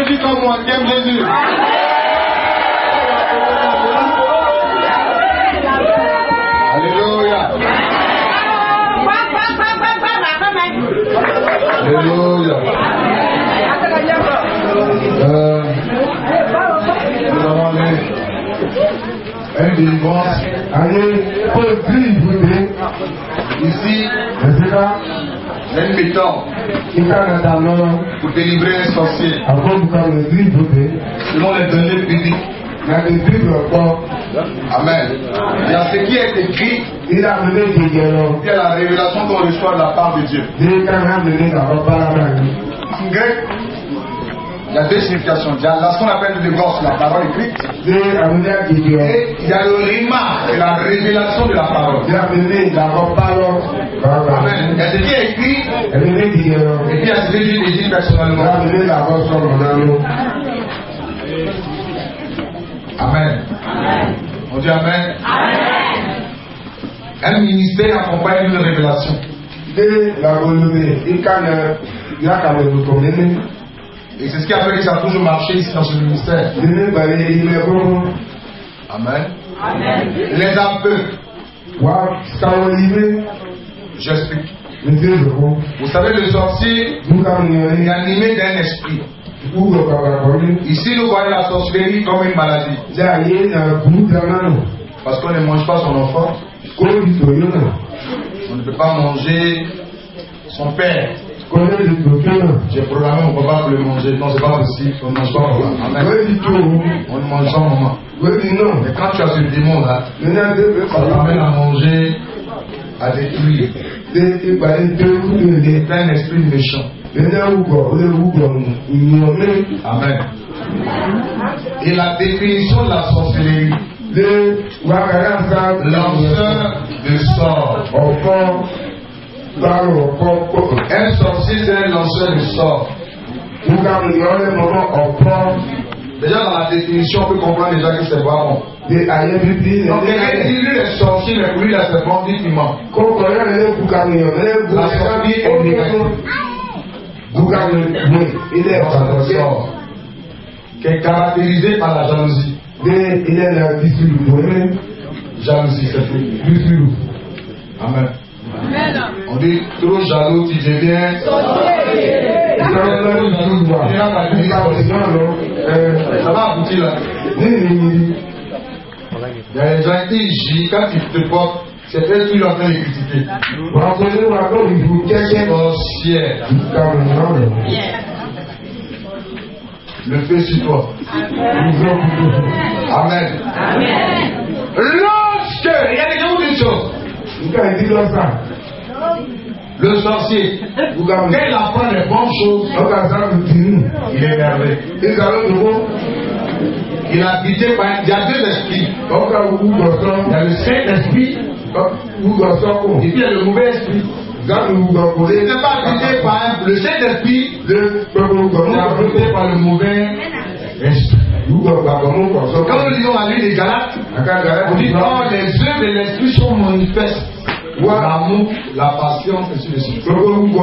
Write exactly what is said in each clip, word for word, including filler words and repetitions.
Jésus comme moi, qui aime Jésus. Alléluia. Alléluia. Euh, nous avons aller un délivrance. Allez, pour le ici, j'ai une méthode pour délivrer un sorcier. Selon les données bibliques. Amen. Il y a ce qui est écrit. Il y a la révélation qu'on reçoit de la part de Dieu. En grec, il y a deux significations. Il y a ce qu'on appelle le divorce, la parole écrite. Et il y a le rima, c'est la révélation de la parole. Amen. Il y a ce qui est écrit. Et puis il y a ce que Dieu dit personnellement. Amen. On dit Amen. Amen. Un ministère accompagne une révélation. Et c'est ce qui a fait que ça a toujours marché ici dans ce ministère. Amen. Amen. Les aveugles. J'explique. Vous savez, le sorcier est animé d'un esprit. Ici, nous voyons la sorcellerie comme une maladie. Parce qu'on ne mange pas son enfant. On ne peut pas manger son père. J'ai programmé mon papa pour le manger. Non, c'est pas possible. On ne mange pas mon papa. Amen. On ne mange pas maman. Mais quand tu as ce démon là, ça t'amène à manger, à détruire. C'est un esprit méchant. Amen. Et la définition de la sorcellerie, lanceur de sort. Un sorcier, c'est un lanceur de sort. Déjà dans la définition, on peut comprendre déjà que c'est pas bon. Donc, quelqu'un dit lui est sorcier, mais pour lui, là, c'est bon, dit qu'il ment. La sorcellerie est négative. Il est qui est caractérisé par la jalousie. Jalousie, c'est tout. Amen. On dit trop jaloux, tu deviens. Ça va aboutir là. Il y a des gens qui disent quand tu te portes, c'est eux qui l'ont fait critiquer. Sorcière. Le feu sur toi. Amen. Amen. Lorsque, regardez-vous une chose. Le sorcier, quand il apprend les bonnes choses, il est merveilleux. Il a habité par. Il y a deux esprits. Il y a le Saint-Esprit. Et puis il y a le mauvais esprit. Il n'est pas habité par un, le Saint-Esprit. Il est habité par le mauvais esprit. Quand nous lisons la Bible des Galates, on dit oh, les œuvres de l'esprit sont manifestes. L'amour, la patience, et ainsi de suite. Les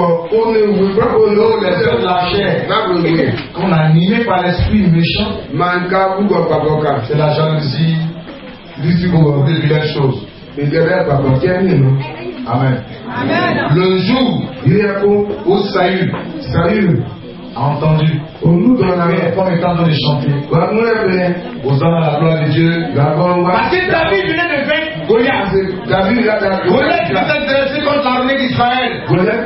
œuvres de la chair, qu'on est animé par l'esprit méchant, c'est la jalousie, beaucoup de vilaines choses. Amen. Amen. Le jour où Saül, Saül a entendu comme étant en train de chanter, Hosanna la gloire de Dieu. Parce que David venait de vaincre Goliath. Goliath était intéressé contre l'armée d'Israël.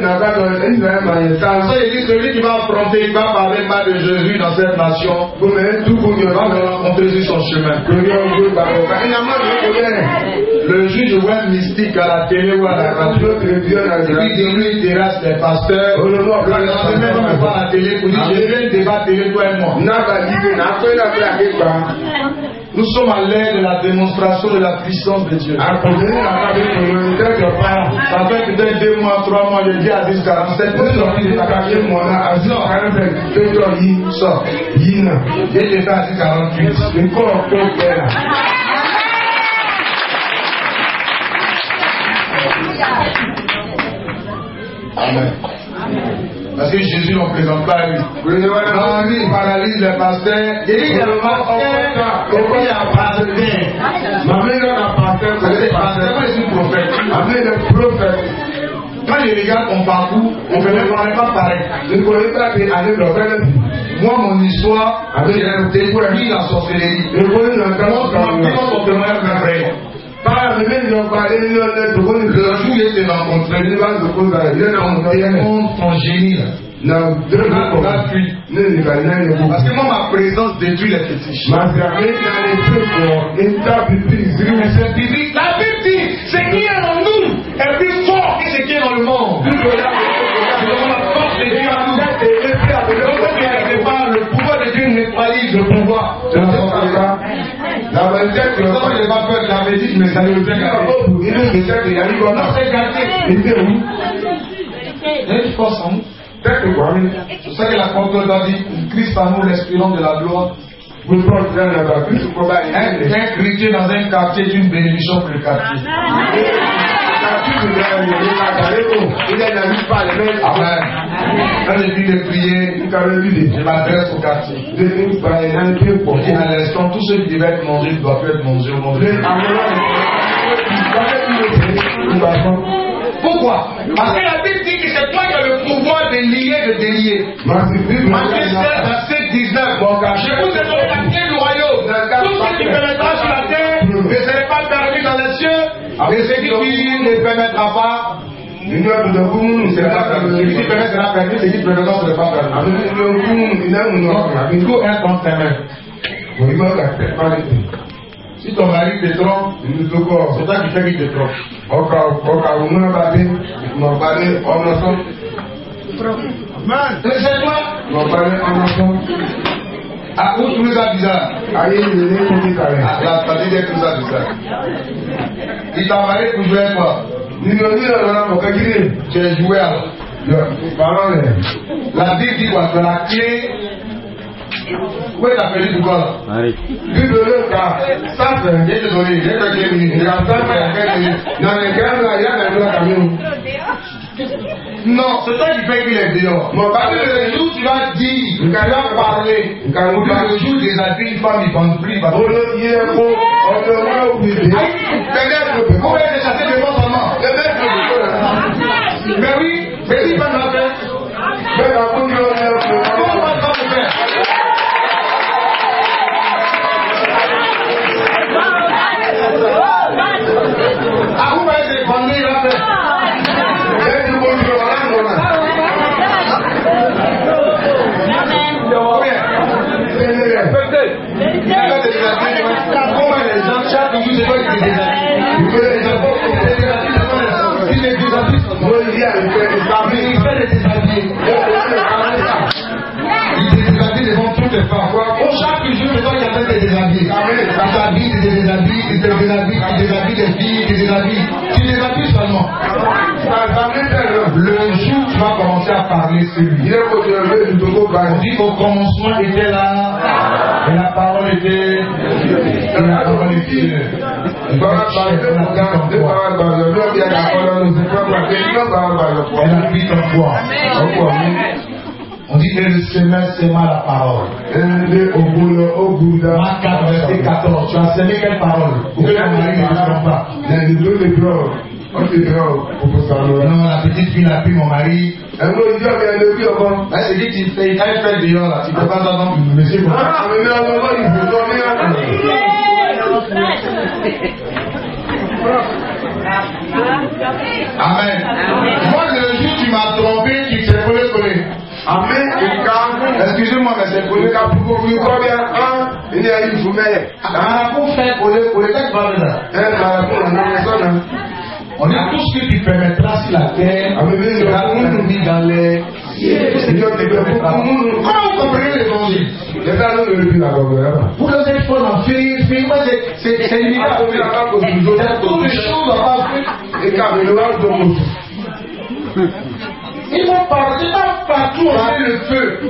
Ça, il dit celui qui va affronter, il va parler pas de Jésus dans cette nation. Il va me rencontrer sur son chemin. Le juge web mystique à la télé ou à la radio, lui dit lui il terrasse les pasteurs. Le lendemain on me voit à la télé pour dire je viens de débattre télé toi et moi. Nous sommes à l'ère de la démonstration de la puissance de Dieu. Ça fait peut-être deux mois, trois mois, je dis à dix quarante-sept, pour sortir de ta cachette, moi, à dix quarante-sept, sort. J'ai été à dix quarante-huit. Amen. Parce que Jésus n'en présente pas à lui. Non, lui, il paralyse les pasteurs. Et il y a le pasteur, et puis il y a le pasteur. Ma mère a un pasteur, c'est le pasteur, Moi, je suis prophète. avec le prophète. Quand je regarde ton parcours, on ne me paraît pas pareil. Je ne connais pas que avec le prophète. Moi, mon histoire, avec détruit la sorcellerie. Je connais le Comment ton témoignage est vrai? Par le même nom, par les noms de connais Le jour où je t'ai rencontré, je vais te connaître. ton démon, ton génie, là. Non, deux jours. La fuite. Parce que moi, ma présence détruit les fétiches. Ma service dans les trucs, et ta biblique. C'est biblique. La Bible dit, ce qui est en nous est plus fort que ce qui est dans le monde. C'est la force de Dieu à nous. Le pouvoir de Dieu neutralise le pouvoir de la la vérité, je n'ai pas peur de la bêtise, mais ça ne veut pas gâter. Il est de ça qu'il y a eu. Non, c'est gâté. Il était où? Il y a une force en nous. Peut-être quoi, oui. C'est ça que la Pentecôte a dit, Christ en nous, l'espérance de la gloire. Vous portez dans la Bible, vous pouvez aller. Un chrétien dans un quartier est une bénédiction pour le quartier. Il est dans pas les mêmes. Amen. Quand je dis de prier, je m'adresse au quartier. Et à l'instant, tous ceux qui devaient être mangés ne doivent plus être mangés au nom de Dieu. Pourquoi? Parce que la Bible dit que c'est toi qui as le pouvoir de lier et de délier. Matthieu seize, verset dix-neuf. Je vous ai donné la clé du royaume. Tout ce qui permettra sur la terre ne sera pas permis dans les cieux. Et ce qui ne permettra pas, ce qui permet sera permis, ce qui permet ne sera pas permis. Il faut un temps témoin. Si ton mari te trompe, c'est toi qui fais qu'il te trompe. C'est toi. Ah, où tu nous as bizarre? Ah, la famille est tout ça bizarre. Il t'a marié pour jouer quoi? Tu es joué alors. La Bible dit quoi? C'est la clé. Où est ta petite quoi là? Marie. Ça fait. J'ai désolé, j'ai fait quelques minutes. Non, c'est toi qui fais qu'il est dehors. Parce que le jour où tu vas dire, tu vas parler, le jour des habits, une femme, il ne pense plus. Vous pouvez être chassé de mon maman. Mais oui, mais il va nous faire. Comment on va nous faire? Ah, vous pouvez se dépendre, il va faire. Comment les gens chaque jour c'est toi qui les déshabille? Il les déshabille. Il fait les déshabiller. Il les déshabille devant toutes les femmes. Chaque jour c'est toi qui as fait les déshabiller. Il t'habille, il te déshabille, il te déshabille, il déshabille des filles, il te déshabille. Tu déshabilles seulement. Le jour où tu vas commencer à parler, c'est lui. On dit qu'au commencement était là, et la parole était, et la parole était Dieu. Elle habite en toi. On dit que le semeur sema la parole. Marc quatre, verset quatorze. Tu as semé quelle parole? Pour que ton mari ne te trompe pas. Non, la petite fille n'a plus mon mari. C'est dit qu'il fait, il a fait dehors là. Tu ne peux pas entendre monsieur pour ça. Amen. Moi, le jour où tu m'as trompé, tu t'es collé collé. Amen. Excusez-moi, mais c'est collé. Pour faire collé collé, qu'est-ce que tu vas faire là? On dit tout ce que tu permettras sur la terre, sera permis dans les cieux. Comment vous comprenez l'évangile? Pour les fois dans le film, c'est illégal. Toutes les choses à pas ils vont partir partout, on met le feu.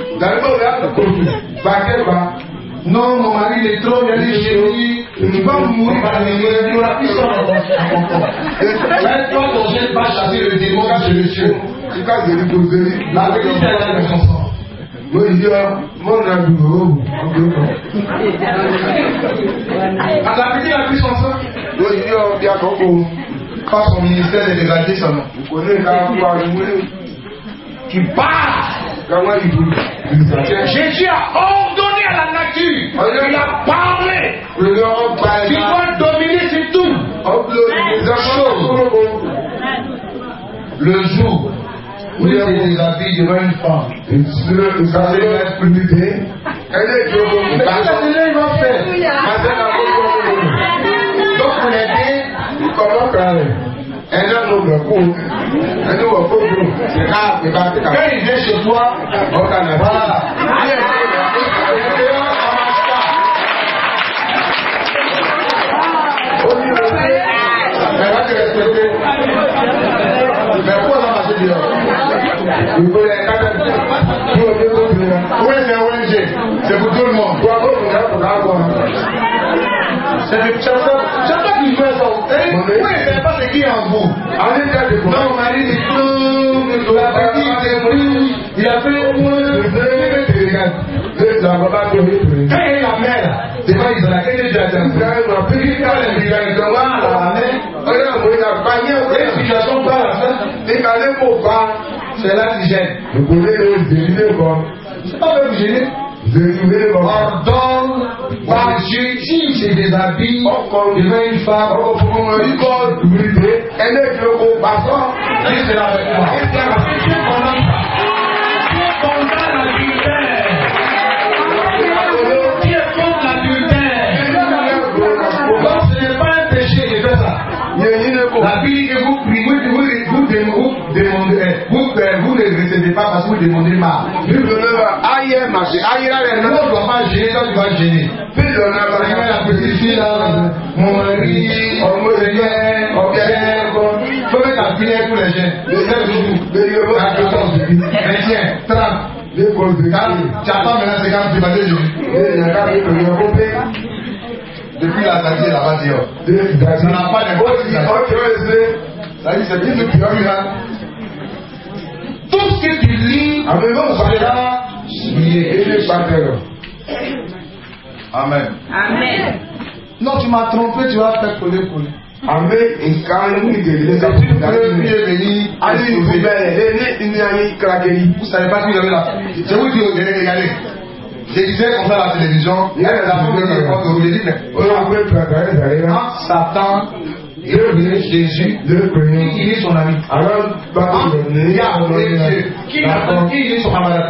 Non, mon mari, il est trop, il y a des génies. Tu vas mourir par les yeux, il n'y aura plus ça dans ton corps. Même toi, ton chien va chasser le démon chez le ciel. La petite est là de chanson. Oui, il y a mon ami. À la petite la plus chanson. Oui, il y a bien beaucoup. Pas son ministère de dégradé seulement. Vous connaissez quand vous avez Tu parles. Jésus a ordonné à la nature. Il a parlé. Tu dois dominer sur tout. Le jour où il se déshabille devant une femme, ça c'est l'exprimité. Elle est Dieu. Mais qu'est-ce que il va faire? Donc pour l'aider, il commence à elle a nos beaucoup. Elle nous a beaucoup. C'est rare, c'est pas quand il vient chez toi, on t'en a voilà. Mais va te respecter. Mais pourquoi ça marche bien? Vous voulez un cadre? Oui, c'est un O N G. C'est pour tout le monde. C'est toi qui fais ça. Oui, c'est pas ce qui est en vous. Non, Marie dit tout. La petite est prise. Il a fait au moins. Quand il est la mère, c'est pas Israël. Quand il est la mère, les situations pas la fin. C'est là qui gêne. C'est pas même gêner. Ordonne par Dieu, si c'est des habits devant une femme, elle est le combattant. Qui c'est la avec moi? Dieu condamne l'adultère. Dieu contre l'adultère. Donc ce n'est pas un péché de faire ça. La Bible que vous priez, vous, vous, vous, vous demandez, vous, vous ne recevez pas parce que vous demandez mal. On ne doit pas gêner, toi tu vas gêner. La petite fille là, mon mari, mon Seigneur, mon Père, il faut mettre la prière pour les jeunes. Mais tiens, trente. Tu attends maintenant, c'est quand tu vas dire depuis la Zadie là-bas dehors. Ça n'a pas d'impact. Ça dit, c'est bien ce que tu as vu là. Tout ce que tu lis sera lié. Amen. Amen. Non, tu m'as trompé, tu vas faire coller, coller. Amen. Et quand nous disons que tu peux mieux venir. Allez, vous savez pas qui avait là. C'est vous qui avez regardé. Je disais comme ça à la télévision, il y a des enfants qui sont au dit, mais quand Satan et Jésus, qui est son ami. Alors, il y a qui est son camarade.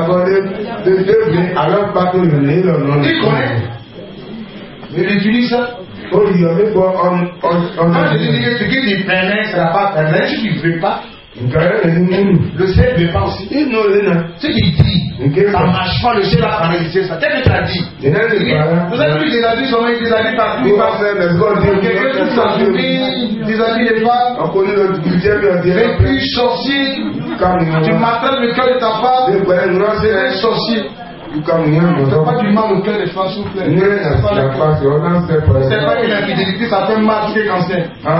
Il connaît. Il utilise ça. Quand je dis que ce qui est permet, ça ne va pas permettre, si tu ne veux pas. Le ciel ne veut pas aussi. Ce qu'il dit, ça ne marche pas, le ciel va paralyser ça. Qu'est-ce que tu as dit? Vous avez vu des habits, comment ils des habits partout. Quelqu'un qui s'enfuit, des habits de femmes. Et puis sorcier. Tu m'attends le cœur de ta femme. C'est un sorcier. C'est pas du mal au cœur des femmes, s'il vous plaît. C'est pas que l'infidélité, ça fait mal que cancer.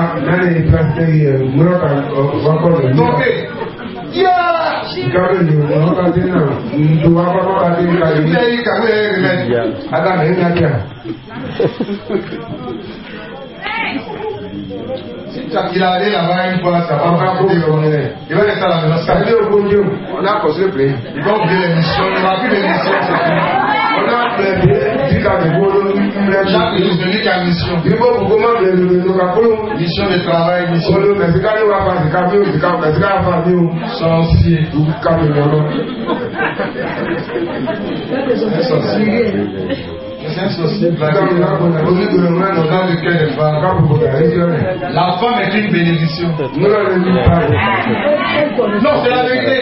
Donc, il a allé là-bas une fois, ça va pas coûter. Il va rester à la maison. On a construit le pays. Il va oublier l'émission. Il n'a plus d'émission. On a chaque jour, celui qui a mission. Mission de travail, mission de sorcier. C'est sorcier. C'est un sorcier. Dans le cœur des femmes. La femme est une bénédiction. Non, c'est la vérité.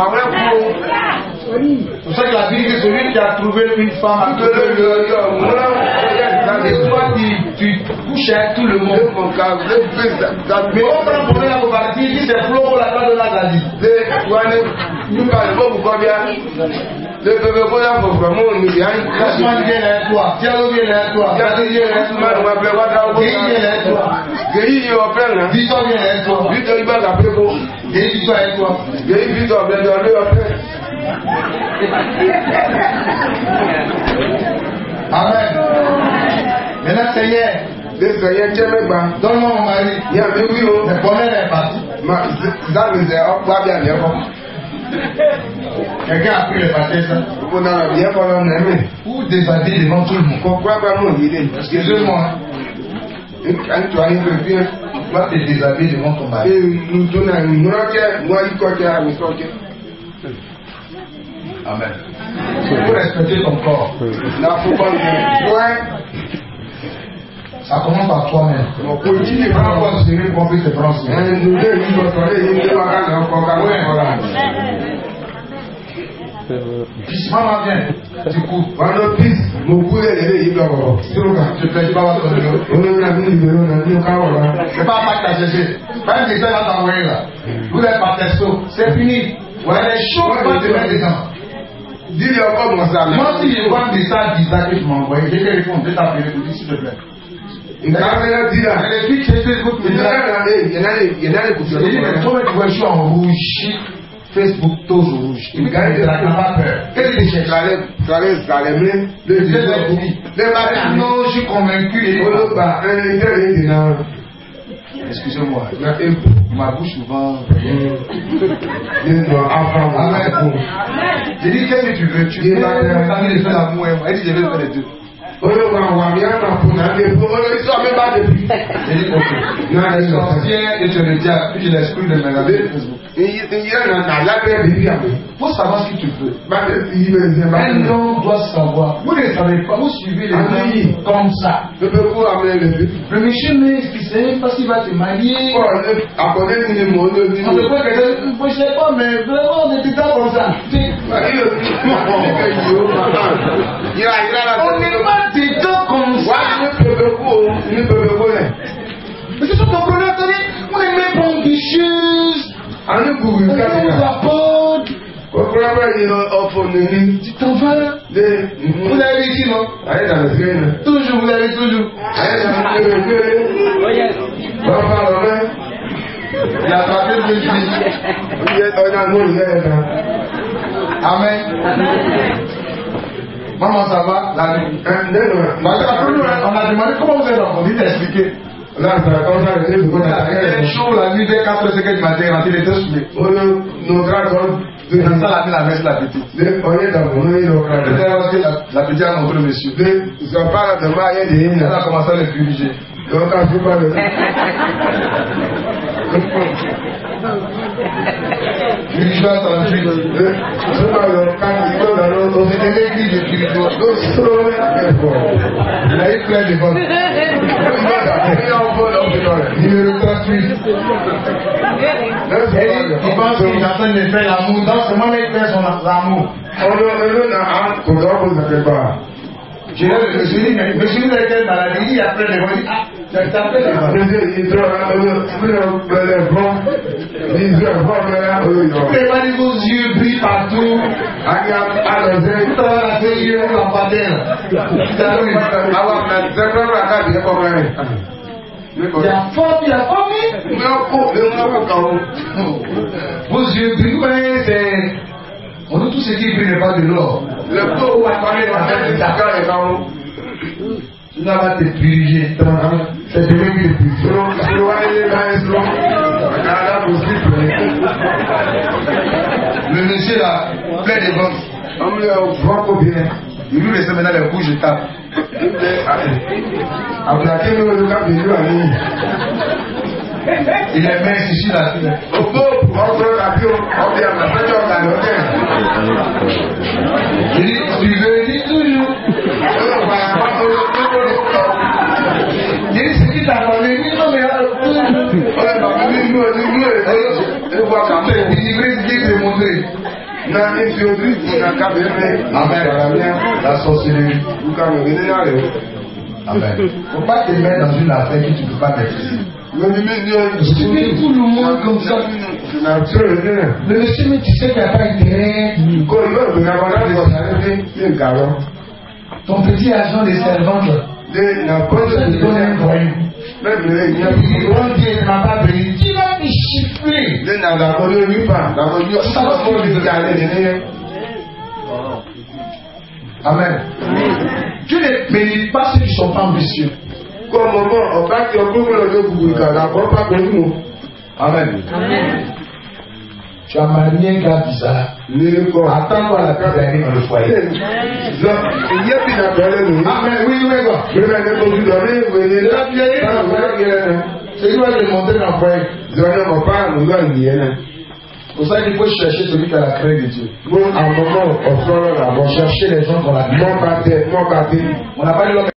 C'est pour ça que la Bible dit que celui qui a trouvé une femme a trouvé le. Et toi, tu couches avec tout le monde. Mais on prend pour la partie, il dit c'est Flo pour la place de la Zadie. Le bébé qu'on a pour vraiment on y a une classe. Comment vient là toi? Diallo vient là toi. Diallo vient là toi. On va faire quoi? Guéhi vient là toi. Guéhi il va faire là. Victor vient là toi. Victor il va l'appeler pour. Guéhi Victor est toi. Guéhi Victor vient de lui après. Amen. Maintenant Seigneur. Le Seigneur tiens mes bras. Donne-moi mon mari. Il y a deux oui. Le bonheur est parti. Ma ça me dit on va bien bien. Quelqu'un a pris le pâté ça. On a bien pas l'aimer. Ou déshabiller devant tout le monde. Pourquoi pas mon idée? Excusez-moi. Quand tu as une bien, toi te déshabiller devant ton mari. Et nous donnons une roquette, moi il côté à une roquette. Amen. Il faut respecter ton corps. Là, faut pas le ouais. Ça commence par toi-même. On continue à considérer qu'on peut te prendre. Nous devons nous parler, nous devons aller encore à la Fils, maman vient. Tu coupes. Voilà, fils, mon poulet est là. Tu ne plaies pas ton numéro. On a mis le numéro, on a mis le carreau. C'est pas pas que tu as cherché. Pas un message à t'envoyer là. Vous n'êtes pas testo. C'est fini. Voilà les choses pas te mettre dedans. Dis-le encore moi ça. Moi si je vois un message bizarre que tu m'as envoyé, je vais répondre. Je vais t'appeler pour dire s'il te plaît. Il y a des gens qui sur Facebook. Il y a des coups de tu vois, je suis en rouge. Facebook tous rouge. Il me gagne de la pas peur. Qu'est-ce que tu cherches? Non, je suis convaincu. Excusez-moi. Ma bouche souvent. J'ai dit, qu'est-ce que tu veux? Tu veux de faire l'amour et moi. Elle dit, je vais faire les deux. On ne va rien pour la vie. On ne sort même pas depuis. J'ai dit, ok. Les sorcières et tu le dis, puis je l'exclus de mes amis Facebook. Il faut savoir ce que tu veux. Un homme doit savoir. Vous ne savez pas, vous suivez les gens comme ça. Le monsieur ne sait pas s'il va te marier. On ne peut que je ne sais pas, mais vraiment, on est comme ça. On n'est pas des gens comme ça. Mais c'est ce qu'on connaît, on est même pas ambitieux. On nous apporte. Tu t'en vas. Vous l'avez ici, non? Toujours, vous l'avez toujours. Il a attrapé le juif. Amen. Maman, ça va? La nuit. On a demandé comment vous êtes rencontrés, t'expliquer. Là, ça comme ça, les gens c'est chaud la nuit dès quatre heures du matin, il était soulé. Nos grands c'est ça la la messe la petite. On est dans mon nez, la petite a montré le monsieur. Ils sont pas là de moi, il y a des elle a commencé à le privilégier. Donc, quand je parle de spiritual sur la suite. Je parle de quand il faut dans l'autre. C'est l'église de spiritual. Il a eu plein de votes. Numéro trente-huit. Il pense qu'il est en train de faire l'amour. Donc, c'est moi qui fais son amour. On a un condom pour ne pas. Je me suis dit, mais je suis dit, quelle maladie? Il y a plein de votes. Ah, tu as tapé les votes. Les maris, vos yeux brillent partout. Il y a fort, il y a fort, vos yeux brillent, c'est. On dit tout ce qui brille n'est pas de l'or. Le pot où apparaît la tête de Dakar est en haut. Tu n'as pas te diriger. C'est de même que le plus. Le monsieur là, plein de ventes. On me voit combien. Il lui laisse maintenant les coups, je tape. Après, le cap de lui, il est mince ici là. Au beau, on peut la bio, on vient la fête en la il dit, tu veux dire toujours. Il dit, c'est qui t'a parlé? Il dit, non, mais on va quand même délivrer ce qui est montré. Amen. La sorcellerie. Amen. Il ne faut pas te mettre dans une affaire que tu ne peux pas maîtriser. Tu mets tout le monde comme ça. Le monsieur, mais tu sais qu'il n'y a pas intérêt. Ton petit agent des servantes, ça te donne un voyou. Bon Dieu ne m'a pas béni. Tu vas me chiffrer. Amen. Tu ne bénis pas ceux qui ne sont pas ambitieux. Amen. Tu as marié un gars bizarre. Attends-toi la carte d'arriver dans le foyer. Amen. Oui, oui, quoi. C'est lui qui va te montrer dans le foyer. Pour ça qu'il faut chercher celui qui a la crainte de Dieu. À un moment, on chercher les gens dans la vie. On n'a pas dit l'homme.